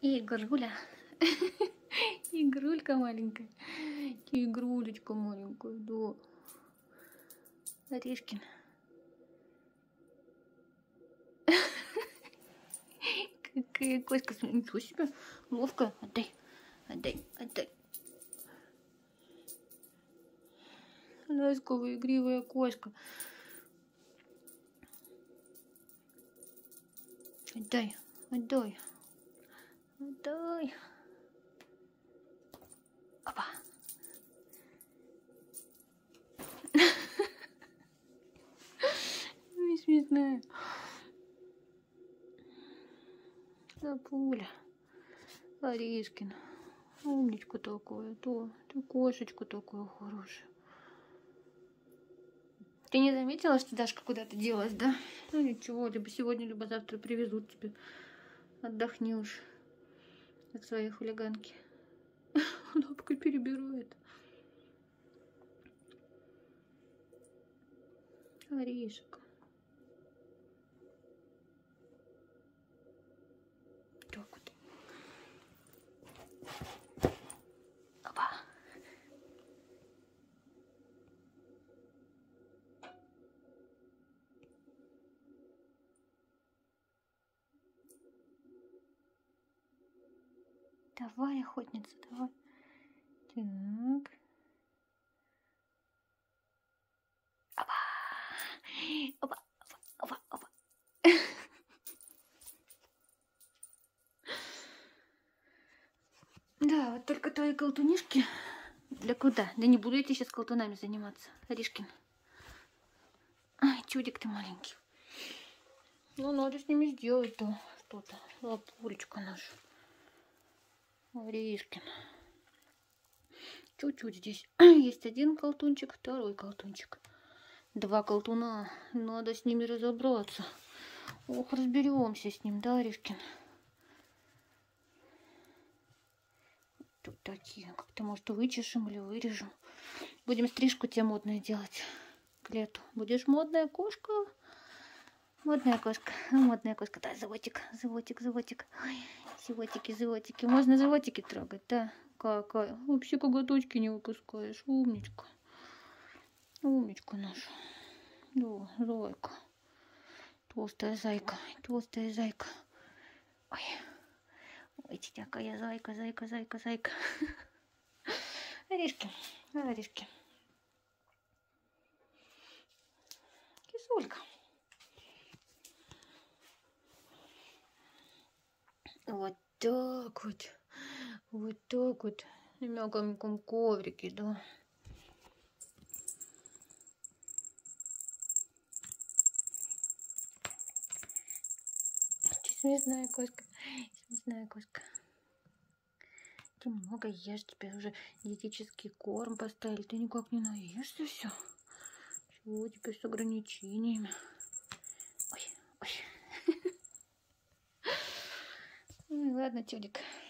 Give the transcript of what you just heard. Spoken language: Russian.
Игруля. Игрулька маленькая. Игрулечка маленькая, да. Орешкин. Какая кошка. Ничего себе. Ловко. Отдай. Отдай. Отдай. Ласковая, игривая кошка. Отдай. Отдай. Отдай. Опа. Не смешная. Лапуля. Орешкин. Умничка такая, да. Ты кошечка такая хорошая. Ты не заметила, что Дашка куда-то делась, да? Ну ничего, либо сегодня, либо завтра привезут тебе. Отдохни уж от своей хулиганки. Лапкой перебирает. Орешек. Так вот. Опа. Давай, охотница, давай. Так. Опа. Опа. Опа. Опа. Да, вот только твои колтунишки. Да куда? Да не буду я тебе сейчас колтунами заниматься, Орешкин. Ай, чудик ты маленький. Ну, надо с ними сделать-то что-то. Лапулечка наша. Орешкин. Чуть-чуть здесь есть один колтунчик, второй колтунчик. Два колтуна. Надо с ними разобраться. Ох, разберемся с ним, да, Орешкин? Тут такие. Как-то, может, вычешем или вырежем. Будем стрижку тебе модную делать к лету. Будешь модная кошка. Модная кошка. Модная кошка. Да, животик, животик, животик. Ой, животики, животики. Можно животики трогать, да? Какая? Вообще коготочки не выпускаешь. Умничка. Умничка наша. Да, зайка. Толстая зайка. Толстая зайка. Ой. Ой, такая зайка, зайка, зайка, зайка. Орешки. Орешки. Кисулька. Вот так вот. Вот так вот. На мягком коврике, да. Смешная кошка. Смешная кошка. Ты много ешь, тебе уже диетический корм поставили. Ты никак не наешься все. Чего теперь с ограничениями? Ой, ой. Ну ладно, чудик.